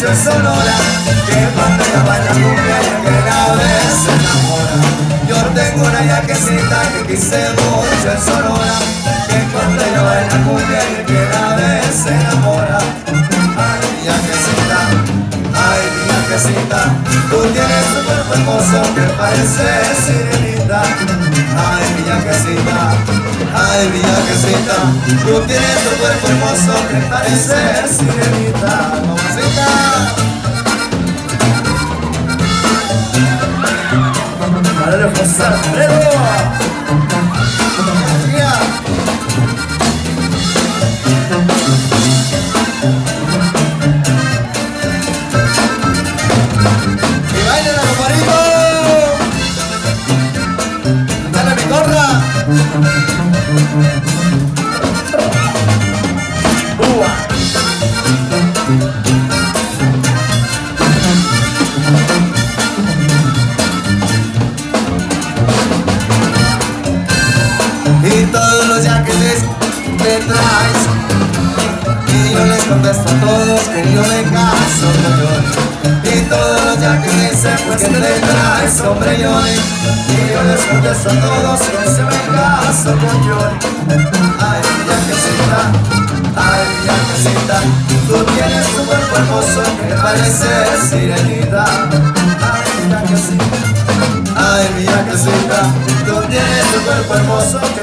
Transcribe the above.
mucho en Sonora, que cuando ella baila cumbia y que la vez se enamora. Yo tengo una yaquecita que quise mucho en Sonora, que cuando ella baila cumbia y que la vez se enamora. Ay, mi yaquecita, ay, mi yaquecita, tú tienes un cuerpo hermoso que parece sirenita. Ay, mi yaquecita, ay, mi yaquecita, tú tienes un cuerpo hermoso que parece sirenita. Mamacita. Para reforzar, y bailen a compadrito. Dale mi gorra. Y todos los yaquetes me traes, y yo les contesto a todos que yo me caso con Johnny. Y todos los yaquetes pues que me traes, hombre Johnny, y yo les contesto a todos que se me caso con Johnny. Ay, mi yaquecita, ay, mi yaquecita, tú tienes un cuerpo hermoso que parece sirenita. Ay, mi yaquecita, ay, mi yaquecita, tú tienes un cuerpo hermoso que